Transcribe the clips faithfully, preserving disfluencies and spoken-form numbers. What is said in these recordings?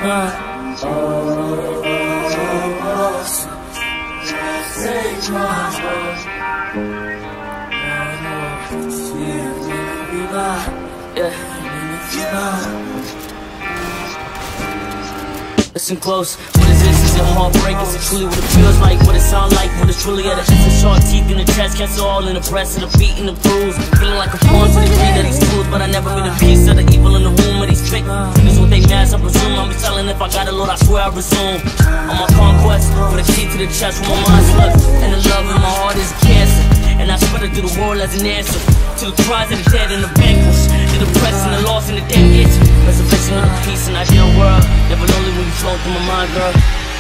Take my heart. Listen close, what is this? Is it heartbreak? Is it truly what it feels like? What it sound like? What it's truly at? It's sharp teeth in the chest, cats all in the breast, and the beat and the bruise. Feeling like a pawn for the greed of these fools, but I never been a piece of the evil in the womb of these fake. This what they mask, I presume. I'm be telling if I got a Lord, I swear I resume. On my conquest, for the key to the chest where my mind slips, and the love in my heart is cancer. And I spread it through the world as an answer to the cries of the dead and the vanquished, the depressed and the lost and the dead itch. Resurrection of the peace and ideal world. Never lonely when you flow through my mind, girl.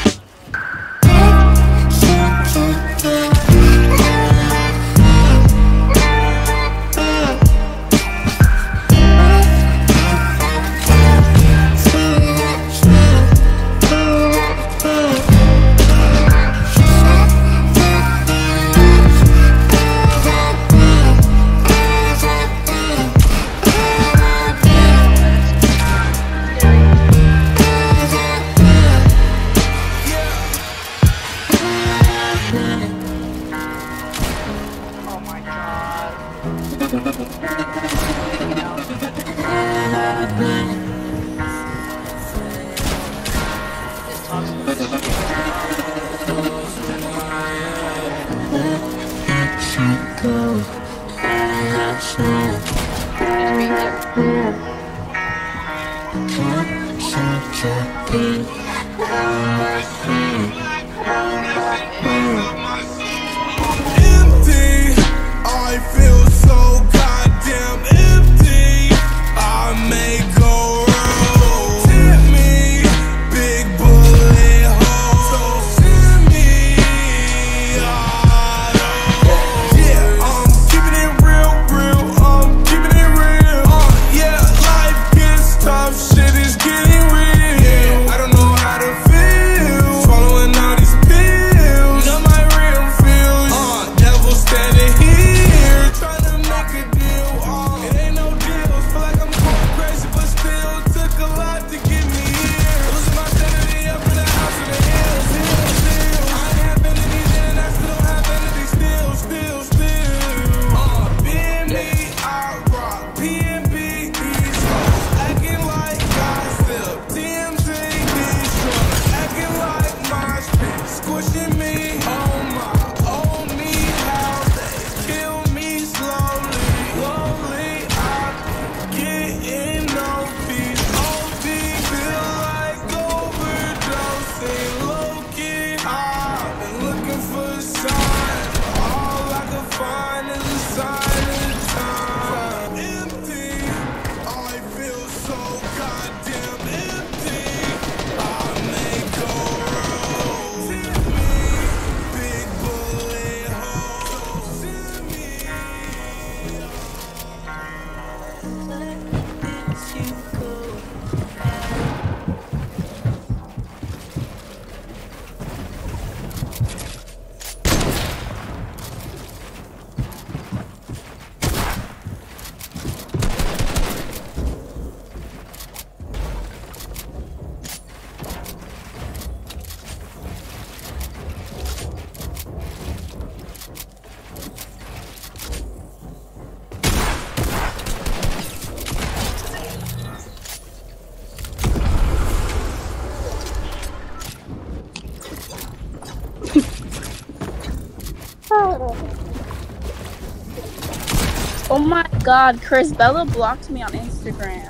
Oh my god, Chris, Bella blocked me on Instagram.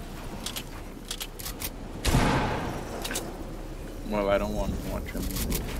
Well, I don't want to watch him.